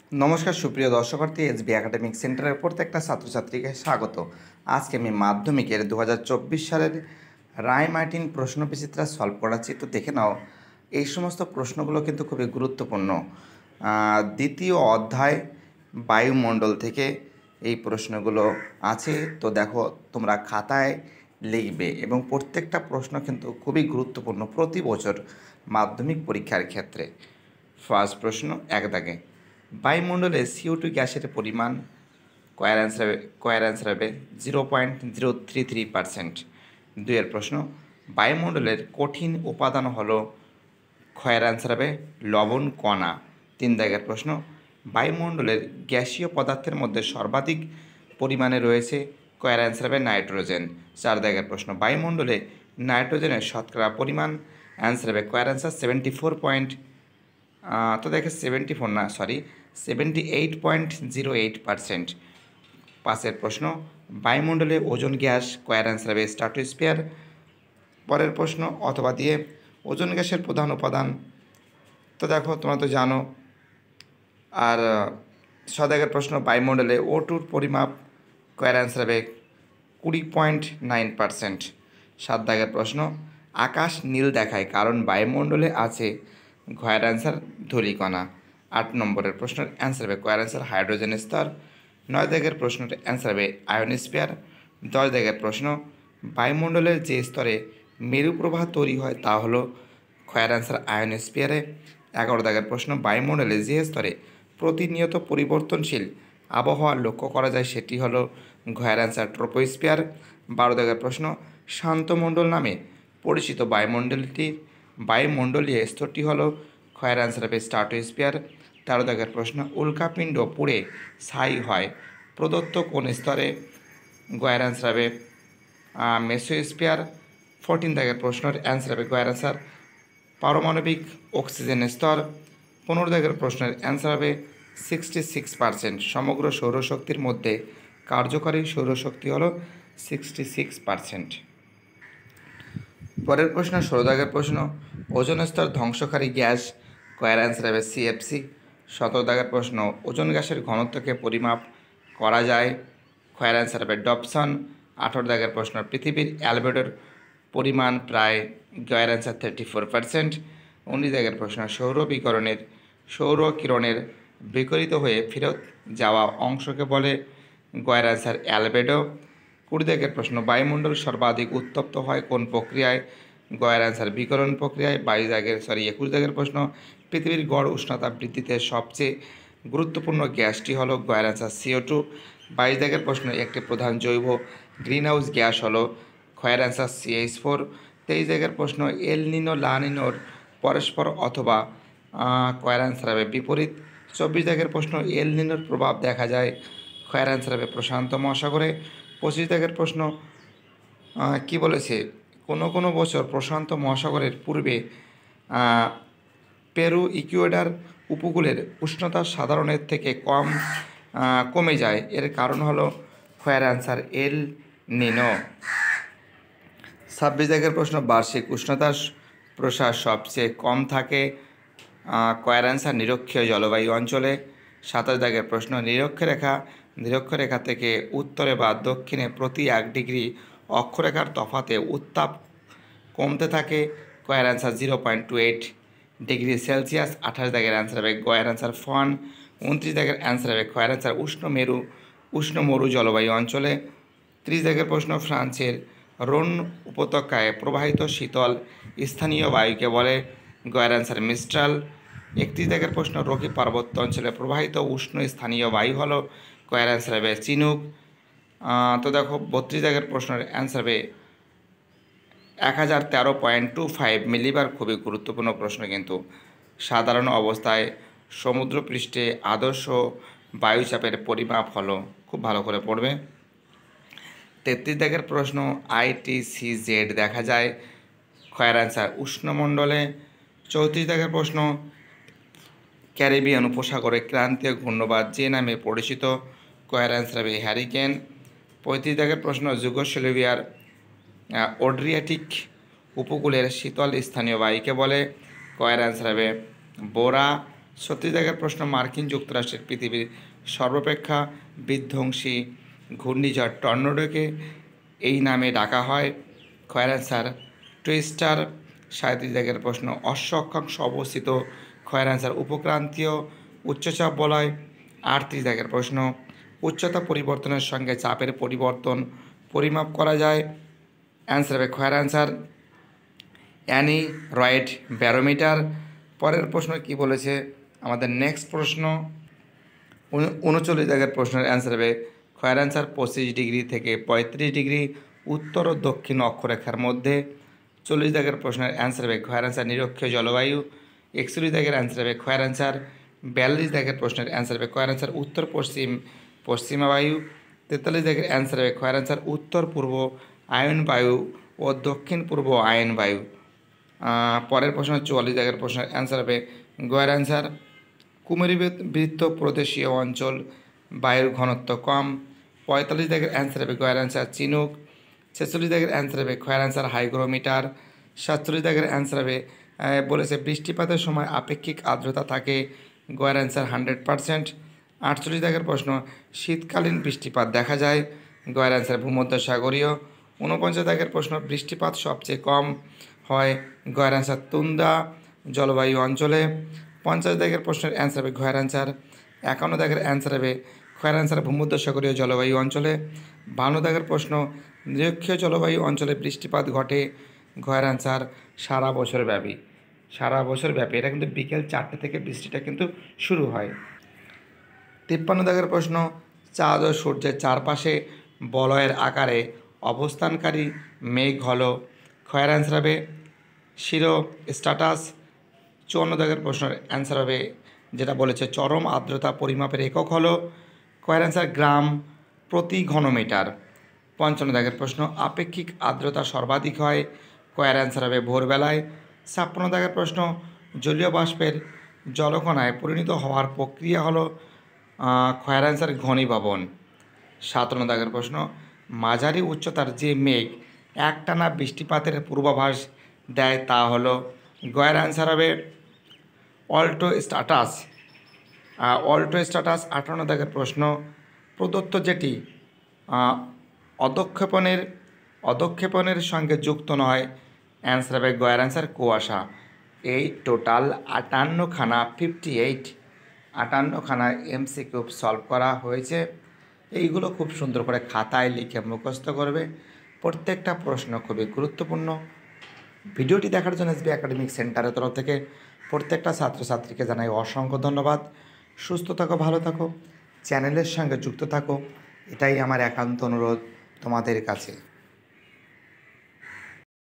নমস্কার সুপ্রিয় দর্শকার্থী, SB academic সেন্টারের প্রত্যেকটা ছাত্রছাত্রীকে স্বাগত। আজকে আমি মাধ্যমিকের 2024 সালের রায় মার্টিন প্রশ্ন বিচিত্রা সলভ করাচ্ছি। তো দেখে নাও, এই সমস্ত প্রশ্নগুলো কিন্তু খুবই গুরুত্বপূর্ণ। দ্বিতীয় অধ্যায় বায়ুমণ্ডল থেকে এই প্রশ্নগুলো আছে। তো দেখো, তোমরা খাতায় লিখবে এবং প্রত্যেকটা প্রশ্ন কিন্তু খুবই গুরুত্বপূর্ণ প্রতি বছর মাধ্যমিক পরীক্ষার ক্ষেত্রে। ফার্স্ট প্রশ্ন, এক দাগে, বায়ুমণ্ডলে CO2 গ্যাসের পরিমাণ কয়ের অ্যান্সার হবে 0.033%। দুইয়ের প্রশ্ন, বায়ুমণ্ডলের কঠিন উপাদান হলো ক্ষয়ের অ্যান্সার হবে লবণ কণা। তিন দাগের প্রশ্ন, বায়ুমণ্ডলের গ্যাসীয় পদার্থের মধ্যে সর্বাধিক পরিমাণে রয়েছে কয়ের অ্যান্সার হবে নাইট্রোজেন। চার দাগের প্রশ্ন, বায়ুমণ্ডলে নাইট্রোজেনের শতকরা পরিমাণ অ্যান্সার হবে কয়ের অ্যান্সার 78.08%। পাঁচের প্রশ্ন, বায়ুমণ্ডলে ওজোন গ্যাস কয়ের অ্যান্সার হবে স্ট্র্যাটোস্ফিয়ার। পরের প্রশ্ন অথবা দিয়ে, ওজোন গ্যাসের প্রধান উপাদান তো দেখো তোমরা তো জানো। আর সদাগের প্রশ্ন, বায়ুমণ্ডলে O2 পরিমাপ কয়ের অ্যান্সার হবে 20.9%। সাত দাগের প্রশ্ন, আকাশ নীল দেখায় কারণ বায়ুমণ্ডলে আছে ঘয়ের অ্যান্সার ধূলিকণা। আট নম্বরের প্রশ্নের অ্যান্সার হবে কয়ের অ্যান্সার হাইড্রোজেন স্তর। নয় দাগের প্রশ্নটির অ্যান্সার হবে আয়োনোস্ফিয়ার। 10 দাগের প্রশ্ন, বায়ুমণ্ডলের যে স্তরে মেরু প্রবাহ তৈরি হয় তা হলো ক্ষয়ের অ্যান্সার আয়োনোস্ফিয়ারে। 11 দাগের প্রশ্ন, বায়ুমণ্ডলে যে স্তরে প্রতিনিয়ত পরিবর্তনশীল আবহাওয়া লক্ষ্য করা যায় সেটি হলো ঘয়ের অ্যান্সার ট্রপোস্ফিয়ার। 12 দাগের প্রশ্ন, শান্তমণ্ডল নামে পরিচিত বায়ুমণ্ডলীয় স্তরটি হলো ক্ষয়ের অ্যান্সার হবে স্ট্র্যাটোস্ফিয়ার। 13 দাগের প্রশ্ন, উল্কাপিণ্ড পুড়ে ছাই হয় প্রদত্ত কোন স্তরে? গয়ের অ্যান্সার হবে মেসোস্ফিয়ার। 14 দাগের প্রশ্নের অ্যান্সার হবে গয়ের অ্যান্সার পারমাণবিক অক্সিজেন স্তর। 15 দাগের প্রশ্নের অ্যান্সার হবে 66%। সমগ্র সৌরশক্তির মধ্যে কার্যকারী সৌরশক্তি হলো 66%। পরের প্রশ্ন 16 দাগের প্রশ্ন, ওজোন স্তর ধ্বংসকারী গ্যাস কয়ের অ্যান্সার হবে CFC। 17 দাগের প্রশ্ন, ওজোন গ্যাসের ঘনত্বকে পরিমাপ করা যায় কয়ের অ্যান্সার হবে ডবসন। 18 দাগের প্রশ্ন, পৃথিবীর অ্যালবেডোর পরিমাণ প্রায় গয়ের অ্যান্সার 34%। 19 দাগের প্রশ্ন, সৌর কিরণের বিকরিত হয়ে ফেরত যাওয়া অংশকে বলে গয়ের অ্যান্সার অ্যালবেডো। 20 দাগের প্রশ্ন, বায়ুমণ্ডল সর্বাধিক উত্তপ্ত হয় কোন প্রক্রিয়ায়? গয়ের অ্যান্সার বিকিরণ প্রক্রিয়ায়। 21 দাগের প্রশ্ন, পৃথিবীর গড় উষ্ণতা বৃদ্ধিতে সবচেয়ে গুরুত্বপূর্ণ গ্যাসটি হলো গয়ের অ্যান্সার CO2। 22 দাগের প্রশ্ন, একটি প্রধান জৈব গ্রিনহাউস গ্যাস হলো ক্ষয়ের অ্যান্সার CH4। 23 দাগের প্রশ্ন, এল নিনো লা নিনোর পরস্পর অথবা কয়ের অ্যান্সার হবে বিপরীত। 24 দাগের প্রশ্ন, এল নিনোর প্রভাব দেখা যায় ক্ষয়ের অ্যান্সার হবে প্রশান্ত মহাসাগরে। 25 দাগের প্রশ্ন কি বলেছে, কোনো বছর প্রশান্ত মহাসাগরের পূর্বে পেরু ইকুয়েডর উপকূলের উষ্ণতা সাধারণের থেকে কমে যায়, এর কারণ হলো ক্ষয়ের অ্যান্সার এল নিনো। 26 দাগের প্রশ্ন, বার্ষিক উষ্ণতার প্রসার সবচেয়ে কম থাকে কয়ের অ্যান্সার নিরক্ষীয় জলবায়ু অঞ্চলে। 27 দাগের প্রশ্ন, নিরক্ষরেখা থেকে উত্তরে বা দক্ষিণে প্রতি 1 ডিগ্রি অক্ষরেখার তফাতে উত্তাপ কমতে থাকে কয়ের অ্যান্সার 0.28 ডিগ্রি সেলসিয়াস। 28 দাগের অ্যান্সার হবে গয়ের অ্যান্সার ফন। 29 দাগের অ্যান্সার হবে কয়ের অ্যান্সার উষ্ণ মরু জলবায়ু অঞ্চলে। 30 দাগের প্রশ্ন, ফ্রান্সের রোন উপত্যকায় প্রবাহিত শীতল স্থানীয় বায়ুকে বলে গয়ের অ্যান্সার মিস্ট্রাল। 31 দাগের প্রশ্ন, রকি পার্বত্য অঞ্চলে প্রবাহিত উষ্ণ স্থানীয় বায়ু হলো কয়ের অ্যান্সার হবে চিনুক। তো দেখো 32 দাগের প্রশ্নের অ্যান্সার হবে 1013.25 মিলিবার। খুবই গুরুত্বপূর্ণ প্রশ্ন কিন্তু। সাধারণ অবস্থায় সমুদ্রপৃষ্ঠে আদর্শ বায়ুচাপের পরিমাপ হলো, খুব ভালো করে পড়বে। 33 দাগের প্রশ্ন, ITCZ দেখা যায় ক্ষয়ের অ্যান্সার উষ্ণমণ্ডলে। 34 দাগের প্রশ্ন, ক্যারিবিয়ান উপসাগরে ক্রান্তীয় ঘূর্ণবাদ যে নামে পরিচিত? কয়ের অ্যান্সার হবে হ্যারিকেন। 35 দাগের প্রশ্ন, যুগোস্লাভিয়ার অড্রিয়াটিক উপকূলের শীতল স্থানীয় বায়ুকে বলে? কয়ের অ্যান্সার হবে বোরা। 36 দাগের প্রশ্ন, মার্কিন যুক্তরাষ্ট্রের পৃথিবীর সর্বাপেক্ষা বিধ্বংসী ঘূর্ণিঝড় টর্নেডোকে এই নামে ডাকা হয়। খয়ের অ্যান্সার টুইস্টার। 37 দাগের প্রশ্ন, অশ্ব অক্ষাংশ অবস্থিত। খয়ের অ্যান্সার উপক্রান্তীয় উচ্চচাপ বলয়। 38 দাগের প্রশ্ন, উচ্চতা পরিবর্তনের সঙ্গে চাপের পরিবর্তন পরিমাপ করা যায়। অ্যান্সার হবে খয়ের অ্যান্সার অ্যানিরয়েড ব্যারোমিটার। পরের প্রশ্ন কি বলেছে আমাদের নেক্সট প্রশ্ন 39 দাগের প্রশ্নের অ্যান্সার হবে খয়ের অ্যান্সার 25 ডিগ্রি থেকে 35 ডিগ্রি উত্তর ও দক্ষিণ অক্ষরেখার মধ্যে। 40 দাগের প্রশ্নের অ্যান্সার হবে খয়ের অ্যান্সার নিরক্ষীয় জলবায়ু। 41 দাগের অ্যান্সার হবে খয়ের অ্যান্সার 42 দাগের প্রশ্নের অ্যান্সার হবে খয়ের অ্যান্সার উত্তর পশ্চিমা বায়ু। 43 দাগের অ্যান্সার হবে খয়ের অ্যান্সার উত্তর পূর্ব আয়ন বায়ু ও দক্ষিণ পূর্ব আয়ন বায়ু। পরের প্রশ্ন 44 দাগের প্রশ্নের অ্যান্সার হবে গয়ের অ্যান্সার কুমেরুবৃত্ত প্রদেশীয় অঞ্চল, বায়ুর ঘনত্ব কম। 45 দাগের অ্যান্সার হবে গয়ের অ্যান্সার চিনুক। 46 দাগের অ্যান্সার হবে খয়ের অ্যান্সার হাইগ্রোমিটার। 47 দাগের অ্যান্সার হবে বলেছে বৃষ্টিপাতের সময় আপেক্ষিক আর্দ্রতা থাকে। গয়ের অ্যান্সার 100%। 48 দাগের প্রশ্ন, শীতকালীন বৃষ্টিপাত দেখা যায়। গয়ের অ্যান্সার ভূমধ্যসাগরীয়। 49 দাগের প্রশ্ন, বৃষ্টিপাত সবচেয়ে কম হয়। গয়ের অ্যান্সার তুন্দা জলবায়ু অঞ্চলে। 50 দাগের প্রশ্নের অ্যান্সার হবে গয়ের অ্যান্সার 51 দাগের অ্যান্সার হবে গয়ের অ্যান্সার ভূমধ্যসাগরীয় জলবায়ু অঞ্চলে। 52 দাগের প্রশ্ন, নিরক্ষীয় জলবায়ু অঞ্চলে বৃষ্টিপাত ঘটে। গয়ের অ্যান্সার সারা বছর ব্যাপী। সারা বছর ব্যাপী, এটা কিন্তু বিকেল 4টে থেকে বৃষ্টিটা কিন্তু শুরু হয়। 53 দাগের প্রশ্ন, চাঁদ ও সূর্যের চারপাশে বলয়ের আকারে অবস্থানকারী মেঘ হলো। খয়ের অ্যান্সার হবে শিরো স্ট্যাটাস। 54 দাগের প্রশ্নের অ্যান্সার হবে যেটা বলেছে চরম আর্দ্রতা পরিমাপের একক হলো। খয়ের অ্যান্সার গ্রাম প্রতি ঘনমিটার। 55 দাগের প্রশ্ন, আপেক্ষিক আর্দ্রতা সর্বাধিক হয়। খয়ের অ্যান্সার হবে ভোরবেলায়। 56 দাগের প্রশ্ন, জলীয় বাষ্পের জলকণায় পরিণত হওয়ার প্রক্রিয়া হলো। খয়ের অ্যান্সার ঘনীভবন। 57 দাগের প্রশ্ন, মাঝারি উচ্চতার যে মেঘ একটানা বৃষ্টিপাতের পূর্বাভাস দেয় তা হলো। গয়ের অ্যান্সার হবে অল্টো স্ট্যাটাস। 58 দাগের প্রশ্ন, প্রদত্ত যেটি অধক্ষেপণের সঙ্গে যুক্ত নয়। অ্যান্সার হবে গয়ের অ্যান্সার কুয়াশা। এই টোটাল 58খানা এমসিকিউ সলভ করা হয়েছে। এইগুলো খুব সুন্দর করে খাতায় লিখে মুখস্থ করবে। প্রত্যেকটা প্রশ্ন খুবই গুরুত্বপূর্ণ। ভিডিওটি দেখার জন্য এসবি একাডেমিক সেন্টারের তরফ থেকে প্রত্যেকটা ছাত্রছাত্রীকে জানাই অসংখ্য ধন্যবাদ। সুস্থ থাকো, ভালো থাকো, চ্যানেলের সঙ্গে যুক্ত থাকো, এটাই আমার একান্ত অনুরোধ তোমাদের কাছে।